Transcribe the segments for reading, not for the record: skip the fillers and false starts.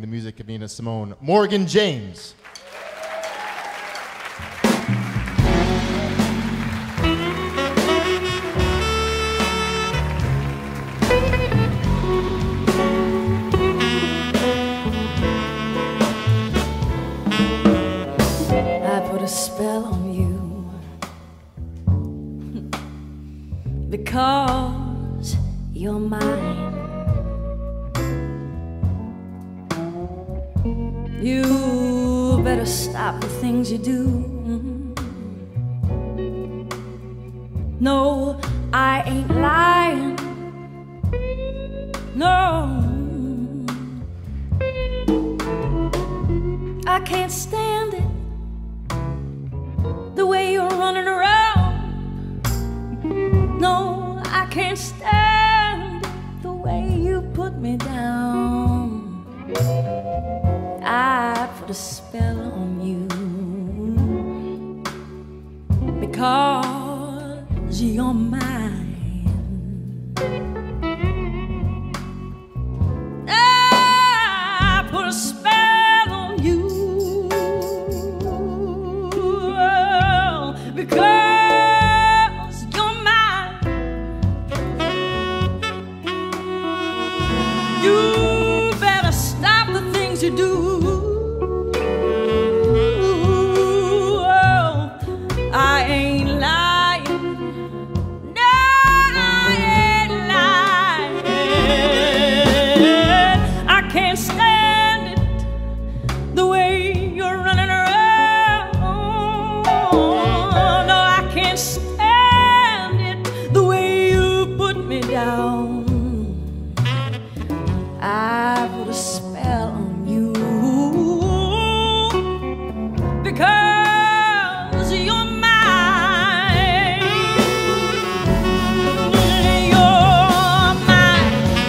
the music of Nina Simone, Morgan James. A spell on you because you're mine. You better stop the things you do. No, I ain't lying. No, I can't stand it, the way you're running around. No, I can't stand the way you put me down. I put a spell on you because you're mine. I put a spell on you because you're mine. You better stop the things you do. I ain't lying. No, I ain't lying. I can't stand it, the way you're running around. No, I can't stand it, the way you put me down. I put a spell on you because you're mine. You're mine.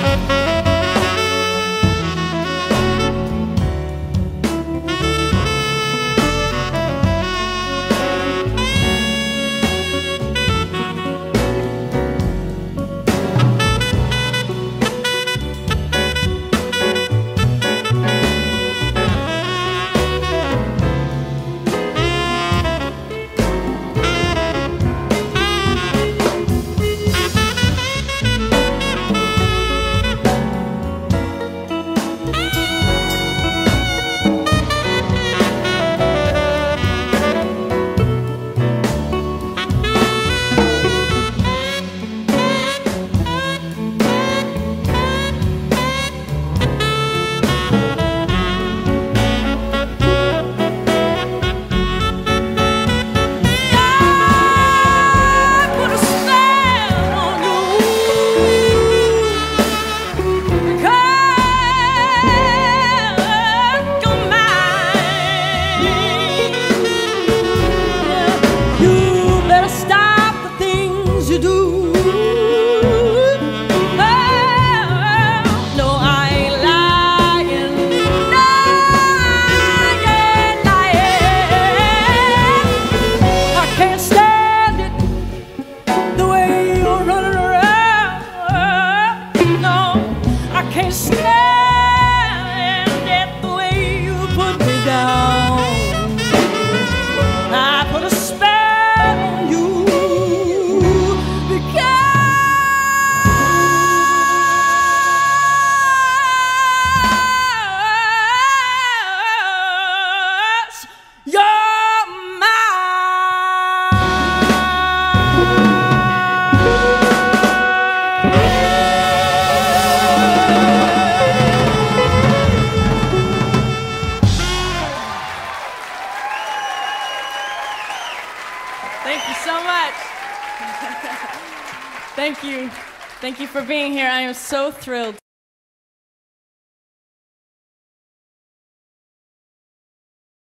Thank you so much. Thank you. Thank you for being here. I am so thrilled.